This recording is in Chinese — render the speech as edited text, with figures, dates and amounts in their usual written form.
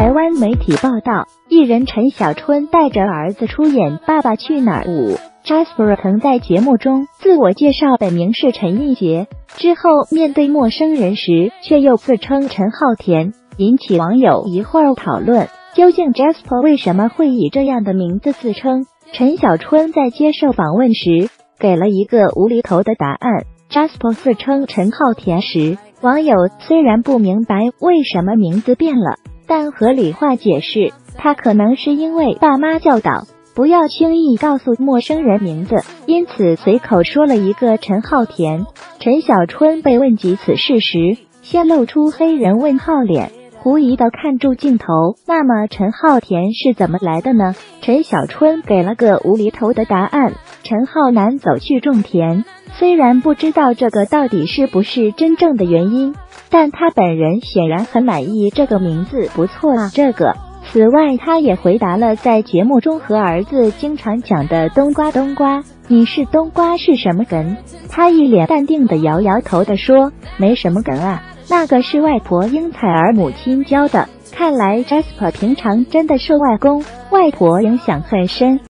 台湾媒体报道，艺人陈小春带着儿子出演《爸爸去哪儿5》。Jasper 曾在节目中自我介绍本名是陈奕杰，之后面对陌生人时却又自称陈浩田，引起网友一会儿讨论，究竟 Jasper 为什么会以这样的名字自称？陈小春在接受访问时给了一个无厘头的答案。Jasper 自称陈浩田时，网友虽然不明白为什么名字变了，但合理化解释，他可能是因为爸妈教导不要轻易告诉陌生人名字，因此随口说了一个陈浩田。陈小春被问及此事时，先露出黑人问号脸，狐疑地看住镜头。那么陈浩田是怎么来的呢？陈小春给了个无厘头的答案：陈浩南走去种田。虽然不知道这个到底是不是真正的原因，但他本人显然很满意这个名字，不错啊。此外，他也回答了在节目中和儿子经常讲的冬瓜，你是冬瓜是什么梗？他一脸淡定的摇摇头的说，没什么梗啊，那个是外婆英采儿母亲教的。看来 Jasper 平常真的受外公外婆影响很深。